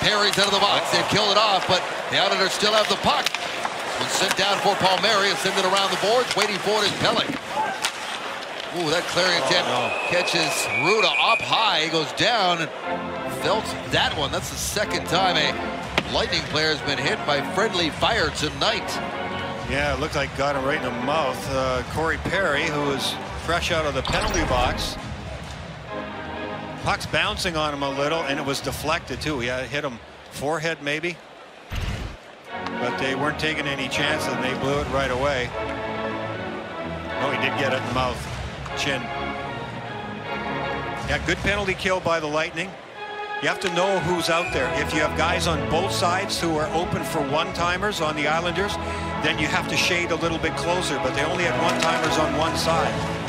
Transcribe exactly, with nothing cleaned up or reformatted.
Perry's out of the box. They've killed it off, but the Islanders still have the puck. It's sent down for Palmieri and send it around the boards. Waiting for it is Pelech. Ooh, that clearing attempt oh, no. catches Rutta up high. He goes down and felt that one. That's the second time a Lightning player has been hit by friendly fire tonight. Yeah, it looked like got him right in the mouth. Uh, Corey Perry, who was fresh out of the penalty box. Puck's bouncing on him a little, and it was deflected too. He had hit him forehead maybe, but they weren't taking any chances, and they blew it right away. Oh, he did get it in the mouth, chin. Yeah, good penalty kill by the Lightning. You have to know who's out there. If you have guys on both sides who are open for one-timers on the Islanders, then you have to shade a little bit closer, but they only had one-timers on one side.